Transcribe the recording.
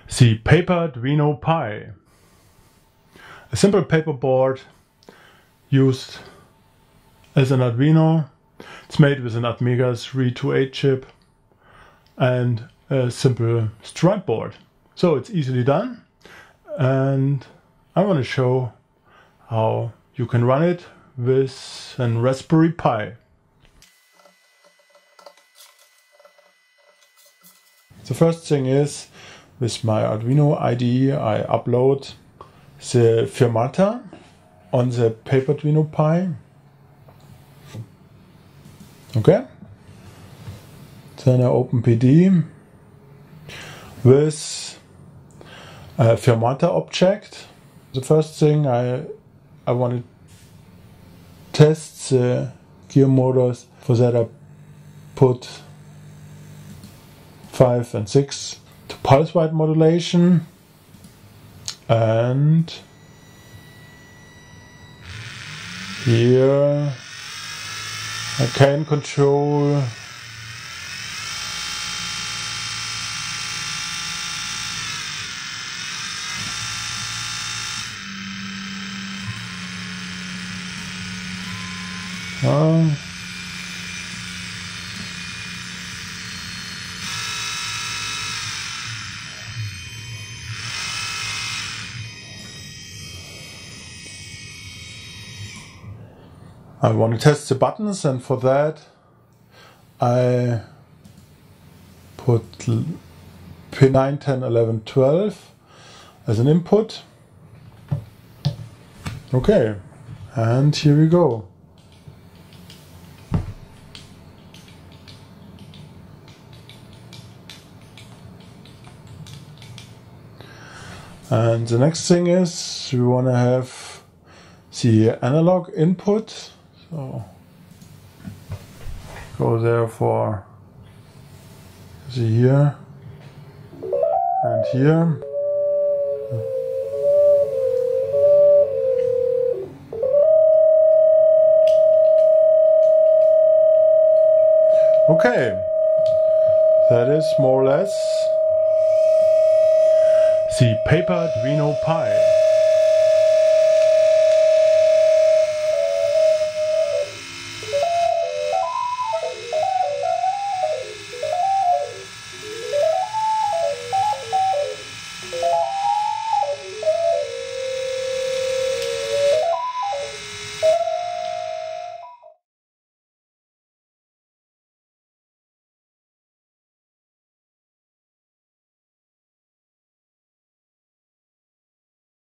The Paper Arduino Pi. A simple paper board used as an Arduino. It's made with an Atmega 328 chip and a simple stripe board. So it's easily done, and I want to show how you can run it with a Raspberry Pi. The first thing is, with my Arduino IDE I upload the Firmata on the Paper Arduino Pi. Okay. Then I open PD with a Firmata object. The first thing I want to test the gear motors. For that I put 5 and 6 to pulse width modulation, and here I can control I want to test the buttons, and for that I put pin 9, 10, 11, 12 as an input. Okay, and here we go. And the next thing is we want to have the analog input. So go there for the here and here. Okay, that is more or less the Paper Arduino Pi.